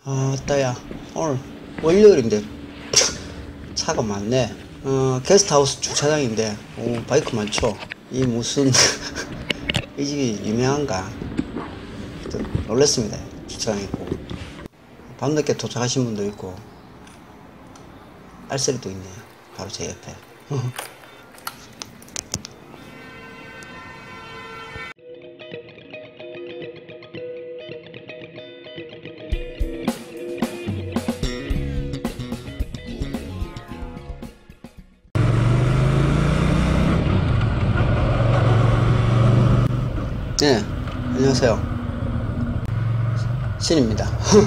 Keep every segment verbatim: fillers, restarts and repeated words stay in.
아, 따야. 오늘 월요일인데 차가 많네. 어, 게스트하우스 주차장인데, 오, 바이크 많죠? 이 무슨, 이 집이 유명한가? 또 놀랬습니다. 주차장 있고. 밤늦게 도착하신 분도 있고, 알쓰리도 있네요. 바로 제 옆에. 네, 안녕하세요. 신입니다.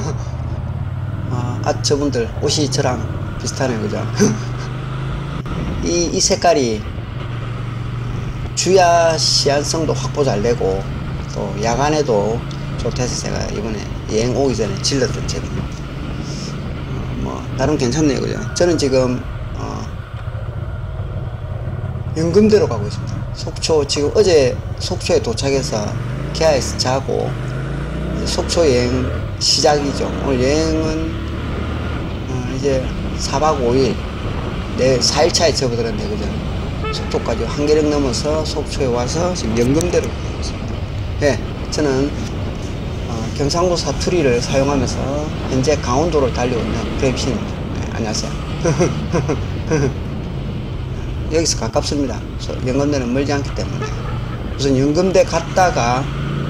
아, 아, 저분들 옷이 저랑 비슷하네요, 그죠? 이, 이 색깔이 주야 시안성도 확보 잘 되고, 또 야간에도 좋다 해서 제가 이번에 여행 오기 전에 질렀던 제품. 어, 뭐, 나름 괜찮네요, 그죠? 저는 지금, 어, 연금대로 가고 있습니다. 속초, 지금 어제 속초에 도착해서 기아에서 자고, 속초 여행 시작이죠. 오늘 여행은, 어, 이제 사 박 오 일, 내일 사 일 차에 접어들었네, 그죠? 속초까지 한계령 넘어서 속초에 와서 지금 연금대로 가고 있습니다. 네, 저는, 어, 경상도 사투리를 사용하면서 현재 강원도를 달리고 있는 브레임신입니다. 네, 안녕하세요. 여기서 가깝습니다. 연금대는 멀지 않기 때문에 우선 연금대 갔다가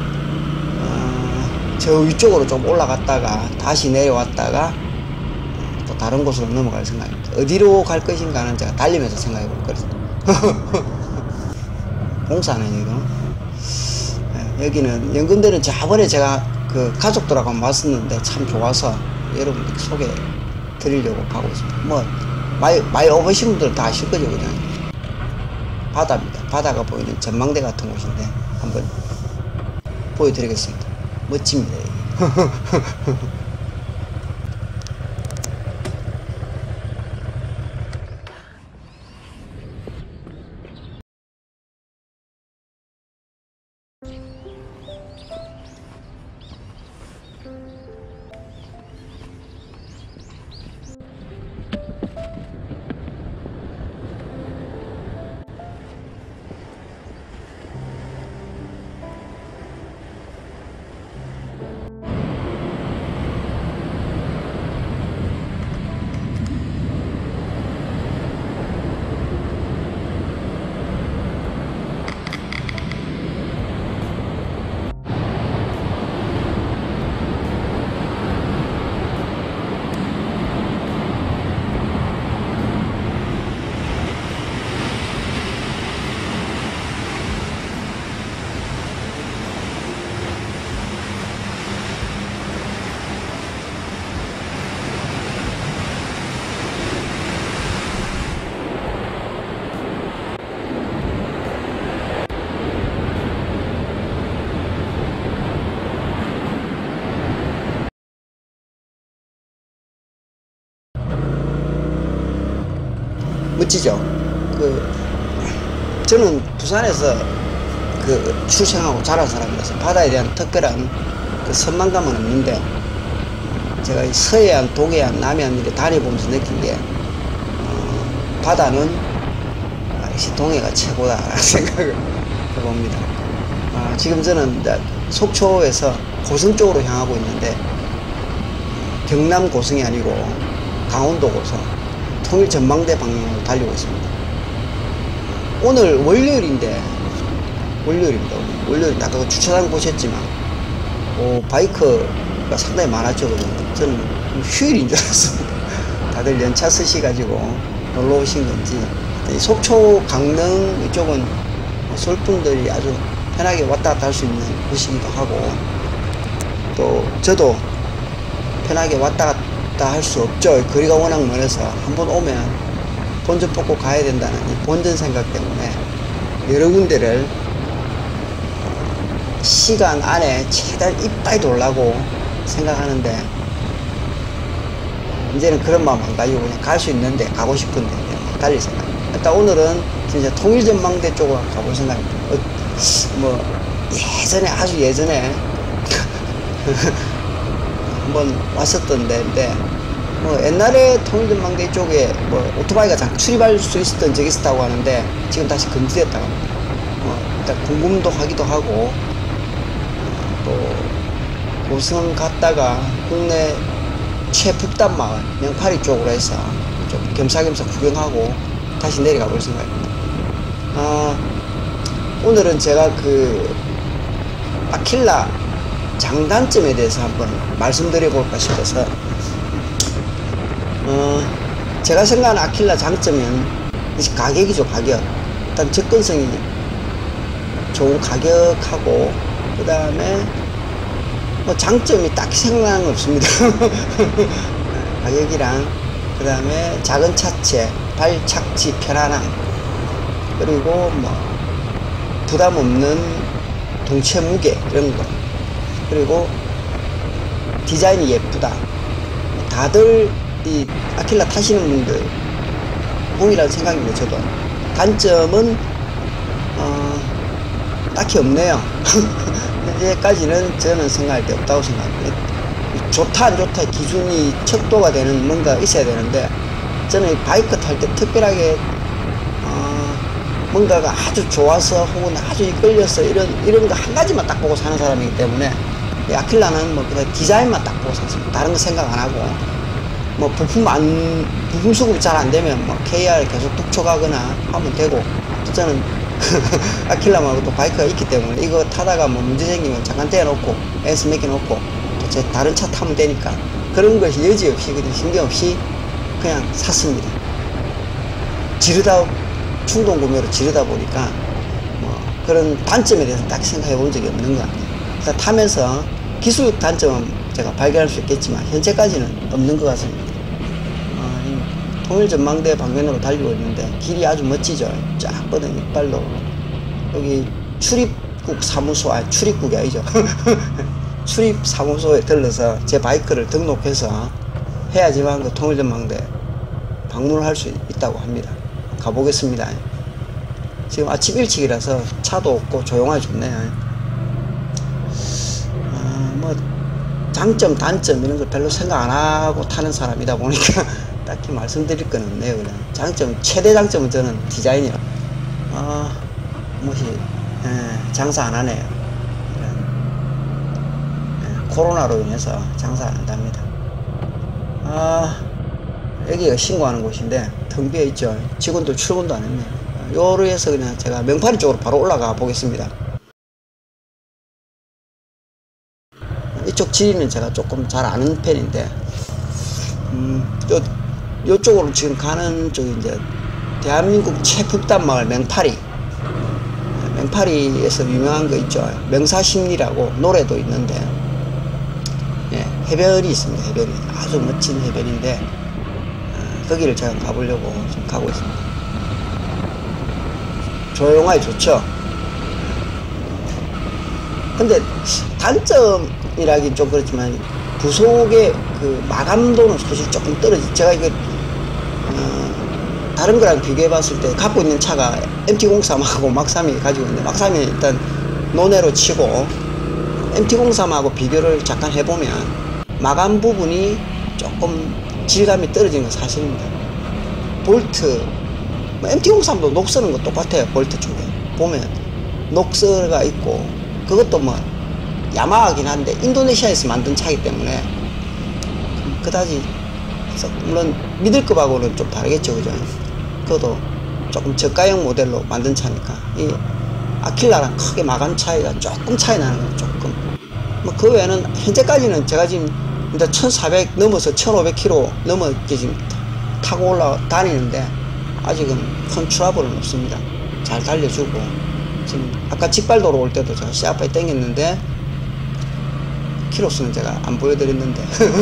어, 저 위쪽으로 좀 올라갔다가 다시 내려왔다가 어, 또 다른 곳으로 넘어갈 생각입니다. 어디로 갈 것인가는 제가 달리면서 생각해 볼 거거든요. 공사네 이거. 네, 여기는 연금대는 저번에 제가 그 가족들하고 왔었는데 참 좋아서 여러분 소개 드리려고 가고 있습니다. 뭐 많이, 많이 오신 분들은 다 아실 거죠, 그냥. 바다입니다. 바다가 보이는 전망대 같은 곳인데, 한번 보여드리겠습니다. 멋집니다, 여기. 멋지죠? 그, 저는 부산에서 그 출생하고 자란 사람이라서 바다에 대한 특별한 그 선망감은 없는데, 제가 이 서해안, 동해안, 남해안 이렇게 다녀보면서 느낀 게, 어, 바다는, 아, 역시 동해가 최고다라는 생각을 해봅니다. 아, 지금 저는 속초에서 고성 쪽으로 향하고 있는데, 경남 고성이 아니고 강원도 고성, 통일 전망대 방향으로 달리고 있습니다. 오늘 월요일인데, 월요일입니다. 오늘. 월요일인데, 아까 주차장 보셨지만, 오, 바이크가 상당히 많았죠. 저는 휴일인 줄 알았습니다. 다들 연차 쓰시가지고 놀러 오신 건지. 속초, 강릉 이쪽은 솔분들이 아주 편하게 왔다 갔다 할 수 있는 곳이기도 하고, 또 저도 편하게 왔다 갔다 할 수 없죠. 거리가 워낙 멀어서 한번 오면 본전 뽑고 가야 된다는 이 본전 생각 때문에 여러 군데를 시간 안에 최대한 이빨 돌라고 생각하는데, 이제는 그런 마음 안 가지고 그냥 갈 수 있는데, 가고 싶은데 그냥 달릴 생각입니다. 일단 오늘은 진짜 통일전망대 쪽으로 가볼 생각입니다. 어, 뭐 예전에, 아주 예전에 한번 왔었던 데인데, 뭐 옛날에 통일전망대 쪽에 뭐 오토바이가 잠깐 출입할 수 있었던 적이 있었다고 하는데 지금 다시 금지됐다고 합니다. 어, 일단 궁금도 하기도 하고, 어, 또 고성 갔다가 국내 최북단 마을 명파리 쪽으로 해서 좀 겸사겸사 구경하고 다시 내려가 볼 생각입니다. 아, 오늘은 제가 그 아킬라 장단점에 대해서 한번 말씀드려 볼까 싶어서, 어, 제가 생각하는 아킬라 장점은 가격이죠. 가격. 일단 접근성이 좋은 가격하고, 그 다음에 뭐 장점이 딱히 생각나는 건 없습니다. 가격이랑, 그 다음에 작은 차체, 발 착지 편안함, 그리고 뭐 부담 없는 동체 무게 이런 거, 그리고 디자인이 예쁘다. 다들 이 아킬라 타시는 분들 동일한 생각입니다. 저도. 단점은 어, 딱히 없네요. 현재까지는 저는 생각할 때 없다고 생각합니다. 좋다 안 좋다 기준이 척도가 되는 뭔가 있어야 되는데, 저는 바이크 탈 때 특별하게 어, 뭔가가 아주 좋아서 혹은 아주 이끌려서 이런 이런 거 한 가지만 딱 보고 사는 사람이기 때문에, 이 아킬라는 뭐 그냥 디자인만 딱 보고 샀습니다. 다른 거 생각 안 하고, 뭐 부품 안 부품 수급이 잘 안 되면 뭐 케이알 계속 독촉하거나 하면 되고, 또 저는 아킬라 말고 또 바이크가 있기 때문에 이거 타다가 뭐 문제 생기면 잠깐 떼어놓고 에스 몇 개 놓고 또 제 다른 차 타면 되니까, 그런 것이 여지없이 그냥 신경 없이 그냥 샀습니다. 지르다 충동 구매로 지르다 보니까 뭐 그런 단점에 대해서 딱 생각해 본 적이 없는 것 같아요. 그래서 타면서 기술 단점은 제가 발견할 수 있겠지만 현재까지는 없는 것 같습니다. 어, 통일전망대 방면으로 달리고 있는데 길이 아주 멋지죠. 쫙 뻗은 이빨로. 여기 출입국 사무소, 아 출입국이 아니죠. 출입 사무소에 들러서 제 바이크를 등록해서 해야지만 그 통일전망대 방문을 할 수 있다고 합니다. 가보겠습니다. 지금 아침 일찍이라서 차도 없고 조용하게 좋네요. 어, 뭐 장점 단점 이런 걸 별로 생각 안 하고 타는 사람이다 보니까 딱히 말씀드릴 건 없네요. 그냥 장점, 최대 장점은 저는 디자인이요. 아, 뭐시 예, 장사 안 하네요. 예, 코로나로 인해서 장사 안 한답니다. 아, 여기가 신고하는 곳인데 텅 비어 있죠. 직원들 출근도 안 했네요. 요로 해서 그냥 제가 명파리 쪽으로 바로 올라가 보겠습니다. 이쪽 지리는 제가 조금 잘 아는 편인데, 음, 요, 요쪽으로 지금 가는 쪽이 이제 대한민국 최북단 마을 명파리. 명파리에서 유명한 거 있죠. 명사심리라고 노래도 있는데, 예, 해변이 있습니다. 해변이 아주 멋진 해변인데, 어, 거기를 제가 가보려고 지금 가고 있습니다. 조용하게 좋죠. 근데 단점이라긴 좀 그렇지만 부속의 그 마감도는 솔직히 조금 떨어지. 제가 이거 어, 다른 거랑 비교해 봤을 때 갖고 있는 차가 엠티 공삼하고 막삼이 가지고 있는데, 막삼이 일단 논외로 치고 엠티 공삼하고 비교를 잠깐 해보면 마감 부분이 조금 질감이 떨어지는 건 사실입니다. 볼트, 뭐 엠티 공삼도 녹 쓰는 거 똑같아요. 볼트 쪽에 보면 녹서가 있고, 그것도 뭐 야마하긴 한데 인도네시아에서 만든 차이기 때문에 그다지 물론 믿을 것하고는 좀 다르겠죠, 그죠? 그것도 조금 저가형 모델로 만든 차니까 이 아킬라랑 크게 마감 차이가 조금 차이 나는 거예요. 조금. 뭐 그 외에는 현재까지는 제가 지금 일단 천사백 넘어서 천오백 킬로미터 넘어 지금 타고 올라 다니는데 아직은 큰 트러블은 없습니다. 잘 달려주고, 지금 아까 직발도로 올 때도 제가 시아파에 땡겼는데 키로수는 제가 안 보여드렸는데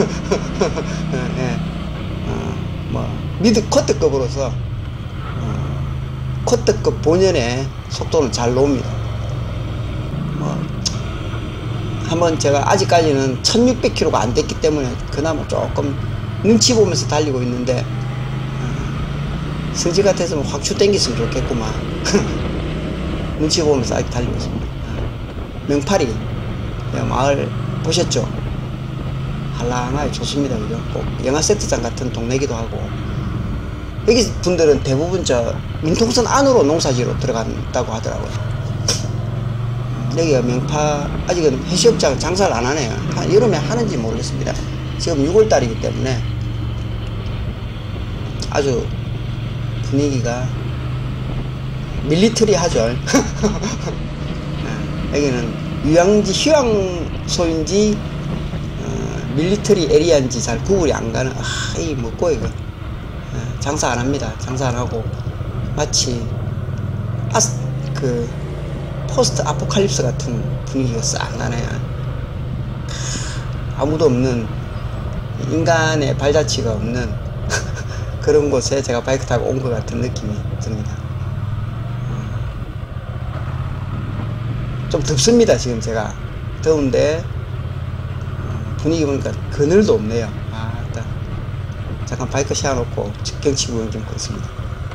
네. 어, 뭐 미드 쿼트급으로서 어, 쿼트급 본연의 속도는 잘 나옵니다. 뭐 한번 제가 아직까지는 천육백 킬로미터가 안 됐기 때문에 그나마 조금 눈치 보면서 달리고 있는데, 어, 성지 같아서는 확추 땡겼으면 좋겠구만. 눈치 보면서 아직 달리고 있습니다. 명파리 마을 보셨죠? 한란하게 좋습니다. 그죠? 꼭 영화 세트장 같은 동네기도 하고. 여기 분들은 대부분 저 민통선 안으로 농사지로 들어간다고 하더라고요. 여기가 명파, 아직은 해수욕장 장사를 안 하네요. 여름에 하는지 모르겠습니다. 지금 유월 달이기 때문에 아주 분위기가 밀리터리 하죠. 여기는 유황지, 휴양소인지 어, 밀리터리 에리아인지 잘 구분이 안 가는. 아, 이 뭐고 이거. 어, 장사 안 합니다. 장사 안 하고 마치 아스 그 포스트 아포칼립스 같은 분위기가 싹 나네요. 아무도 없는, 인간의 발자취가 없는 그런 곳에 제가 바이크 타고 온 것 같은 느낌이 듭니다. 좀 덥습니다. 지금 제가 더운데 분위기 보니까 그늘도 없네요. 아, 일단 잠깐 바이크 세워놓고 경치 구경 좀 하겠습니다.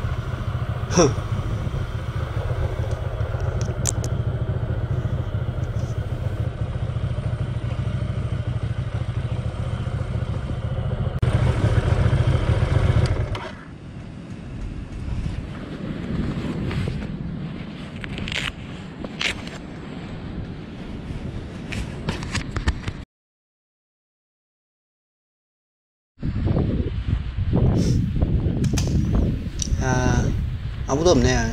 아, 아무도 없네.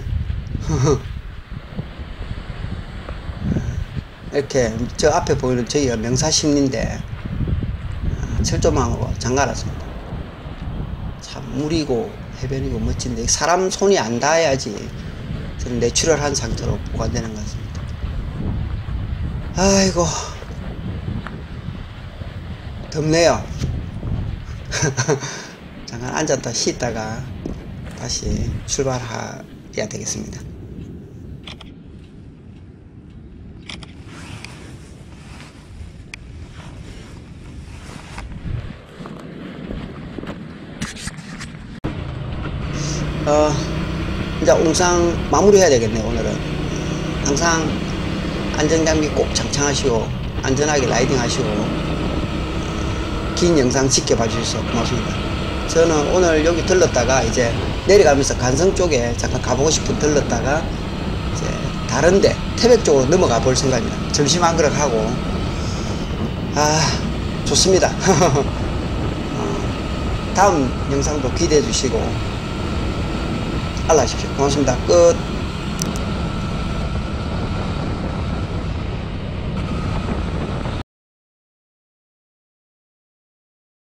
이렇게 저 앞에 보이는 저기가 명사심리인데 철조망으로 장가놨습니다. 참 물이고 해변이고 멋진데 사람 손이 안 닿아야지 저는 내추럴한 상태로 보관되는 것 같습니다. 아이고 덥네요. 잠깐 앉았다 쉬다가 다시 출발해야 되겠습니다. 어, 이제 옹상 마무리 해야 되겠네요. 오늘은 항상 안전장비 꼭 장착하시고 안전하게 라이딩 하시고 긴 영상 지켜봐 주셔서 고맙습니다. 저는 오늘 여기 들렀다가 이제 내려가면서 간성 쪽에 잠깐 가보고 싶은 들렀다가 이제 다른데 태백 쪽으로 넘어가 볼 생각입니다. 점심 한 그릇 하고. 아, 좋습니다. 어, 다음 영상도 기대해 주시고 알라하십시오. 고맙습니다. 끝.